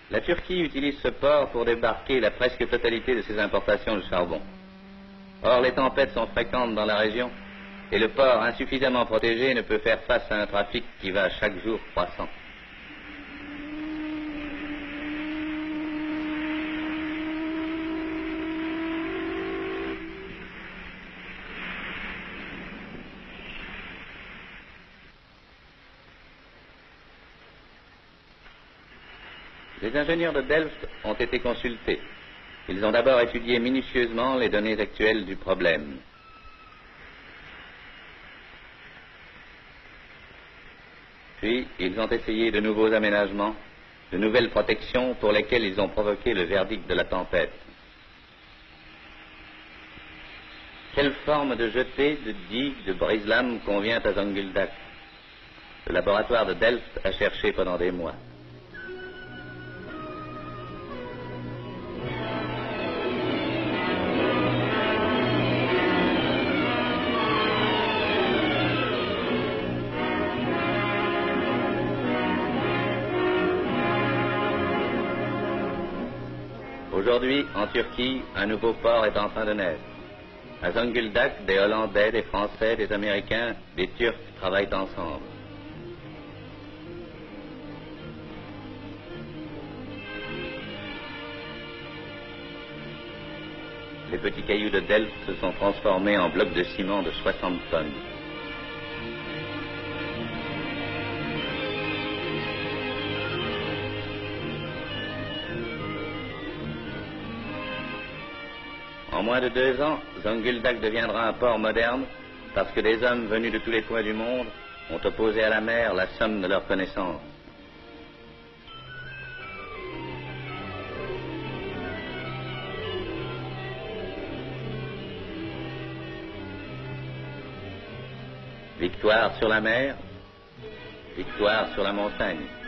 La Turquie utilise ce port pour débarquer la presque totalité de ses importations de charbon. Or, les tempêtes sont fréquentes dans la région et le port insuffisamment protégé ne peut faire face à un trafic qui va chaque jour croissant. Les ingénieurs de Delft ont été consultés. Ils ont d'abord étudié minutieusement les données actuelles du problème. Puis, ils ont essayé de nouveaux aménagements, de nouvelles protections pour lesquelles ils ont provoqué le verdict de la tempête. Quelle forme de jetée, de digue, de brise-lames convient à Zonguldak? Le laboratoire de Delft a cherché pendant des mois. Aujourd'hui, en Turquie, un nouveau port est en train de naître. À Zonguldak, des Hollandais, des Français, des Américains, des Turcs travaillent ensemble. Les petits cailloux de Delft se sont transformés en blocs de ciment de 60 tonnes. En moins de 2 ans, Zonguldak deviendra un port moderne parce que des hommes venus de tous les coins du monde ont opposé à la mer la somme de leurs connaissances. Victoire sur la mer, victoire sur la montagne.